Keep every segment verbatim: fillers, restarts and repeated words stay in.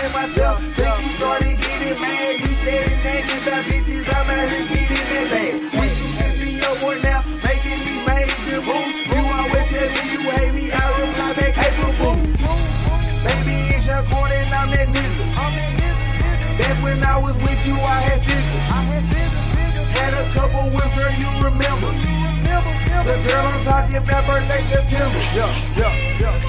in myself. Think you started getting mad, you steady nagging about bitches. I'm out here getting that bag. We you kissing your boy now, making these major moves. You always tell me you hate me, I reply back, hey boo boo. Baby, it's your court and I'm that nigga. Back when I was with you, I had figures. Had a couple with girl, you remember. The girl I'm talking about, birthday September. Yeah, yeah, yeah.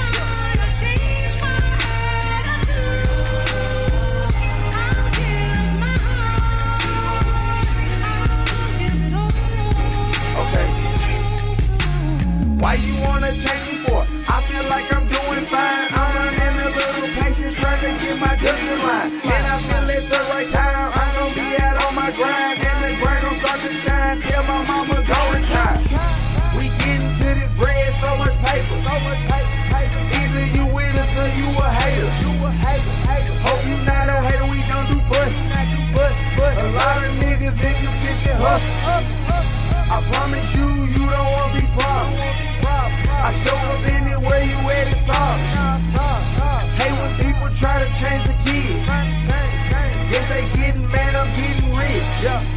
Why you wanna change me for? I feel like I'm doing fine. I'm learning a little patience, trying to get my ducks in line. And I feel it's the right time. I'm gonna be out on my grind, and the grind gon' start to shine. Tell my mama go retire. We getting to this bread, so much paper, so much paper, paper. Either you with us or you a hater. You a hater, hater. Hope you not a hater. We don't do bust, but but a lot of niggas think you fifty hustle. I promise you, you don't want to be problem. I show up anywhere you at, it's all. Hey, when people try to change the kids, guess they getting mad, I'm getting rich. Yeah.